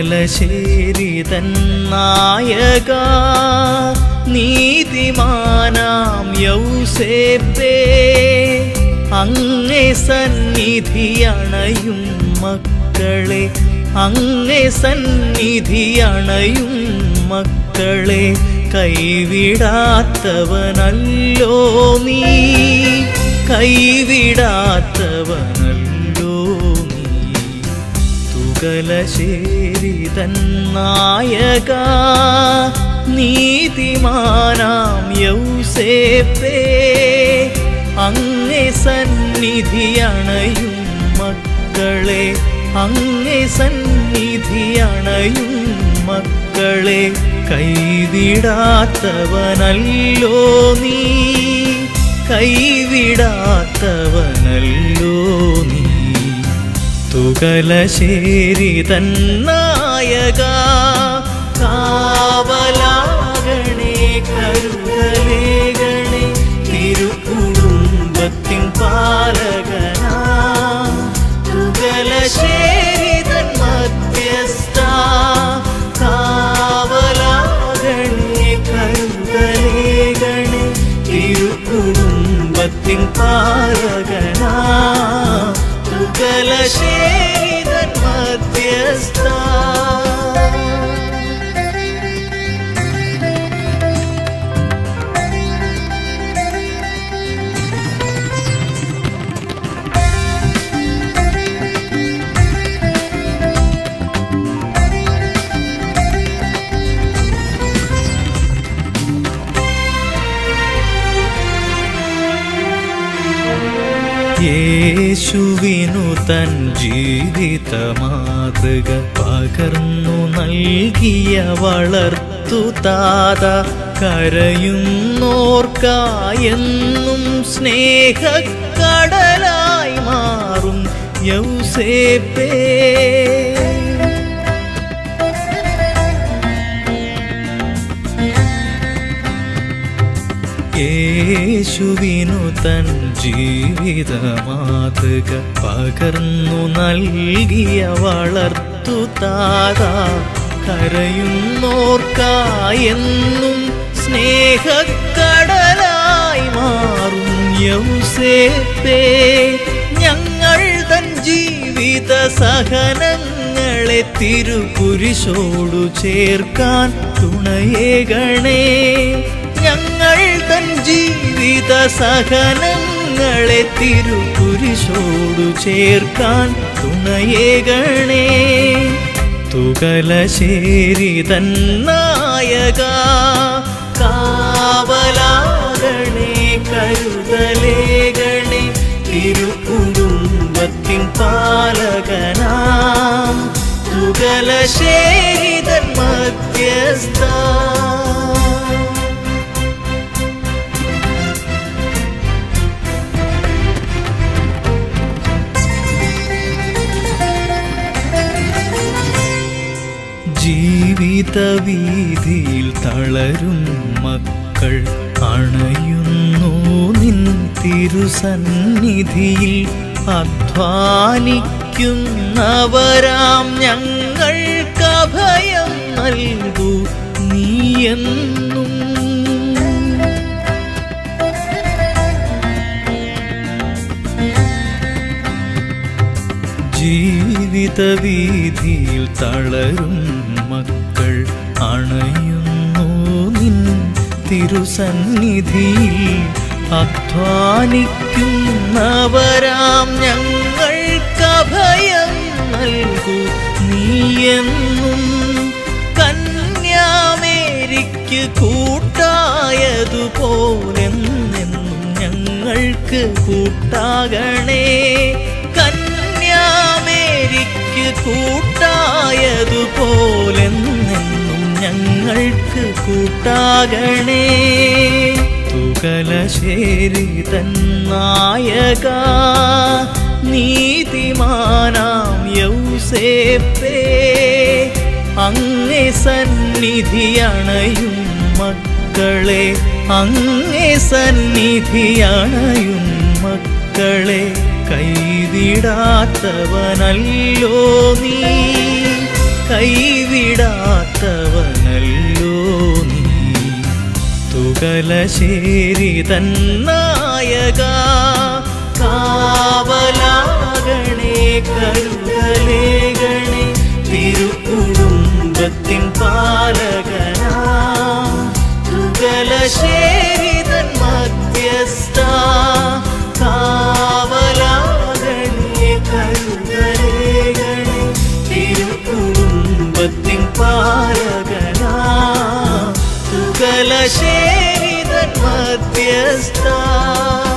തുകലശ്ശേരി തൻ നായക നീതിമാനാം യൗസേപ്പേ അങ്ങേ സന്നിധിയണയും മക്കളെ അങ്ങേ സന്നിധിയണയും മക്കളെ കൈവിടാത്തവനല്ലോ നീ കൈവിടാത്തവനല്ലോ നീ തുകലശ്ശേരി തൻ നായക നീതിമാനാം യൗസേപ്പേ അങ്ങേ സന്നിധിയണയും മക്കളെ അങ്ങേ സന്നിധിയണയും മക്കളെ കൈവിടാത്തവനല്ലോ നീ കൈവിടാത്തവനല്ലോ നീ തുകലശ്ശേരി തൻ നായക കാവലാകണേ കരുതലേകണേ തിരുകുടുംബത്തിൻ പാലകനാ തുകലശ്ശേരി തൻ മധ്യസ്ഥ കാവലാകണേ കരുതലേകണേ തിരുകുടുംബത്തിൻ പാലകനാ തുകലശ്ശേരി തൻ മധ്യസ്ഥ യേശുവിനു തൻ ജീവിത മാതൃക പകർന്നു നൽകിയ വളർത്തു താത കരയുന്നോർക്കായെന്നും സ്നേഹക്കടലായി മാറും യൗസേപ്പേ യേശുവിനു തൻ ജീവിത മാതൃക പകർന്നു നൽകിയ വളർത്തു താത കരയുന്നോർക്കായെന്നും സ്നേഹക്കടലായി മാറും യൗസേപ്പേ ഞങ്ങൾ തൻ ജീവിത സഹനങ്ങളെ തിരുകുരിശോടു ചേർക്കാൻ തുണയേകണേ ഞങ്ങൾ തൻ ജീവിത സഹനങ്ങളെ തിരുകുരിശോടു ചേർക്കാൻ തുണയേകണേ തുകലശ്ശേരി തൻ നായക കാവലാകണേ കരുതലേകണേ തിരുകുടുംബത്തിൻ പാലകനാം തുകലശ്ശേരി തൻ മധ്യസ്ഥ ജീവിതവീതിയിൽ തളരും മക്കൾ അണയുന്നു നിൻ തിരുസന്നിധിയിൽ അധ്വാനിക്കുന്നവരാം ഞങ്ങൾക്കഭയം നൽകൂ നീയെന്നും ജീവിതവീതിയിൽ തളരും മക്കൾ അണയുന്നു നിൻ തിരുസന്നിധിയിൽ അധ്വാനിക്കുന്നവരാം ഞങ്ങൾക്കഭയം നൽകൂ നീയെന്നും കന്യാമേരിക്ക് കൂട്ടായതുപോലെന്നെന്നും ഞങ്ങൾക്ക് കൂട്ടാകണേ കന്യാമേരിക്ക് കൂട്ടായതുപോലെന്നെന്നും ഞങ്ങൾക്ക് കൂട്ടാകണേ തുകലശ്ശേരി തൻ നായക നീതിമാനാം യൗസേപ്പേ അങ്ങേ സന്നിധിയണയും മക്കളെ അങ്ങേ സന്നിധിയണയും മക്കളെ കൈവിടാത്തവനല്ലോ നീ കൈവിടാത്തവനല്ലോ നീ. തുകലശ്ശേരി തൻ നായക കാവലാകണേ കരുതലേകണേ തിരുക്കുടുംബത്തിൻ പാലകനാ. തുകലശ്ശേരി തൻ മധ്യസ്ഥ കാവലാകണേ കരുതലേകണേ തിരുക്കുടുംബത്തിൻ പാലകനാ. തുകലശ്ശേരി തൻ മധ്യസ്ഥ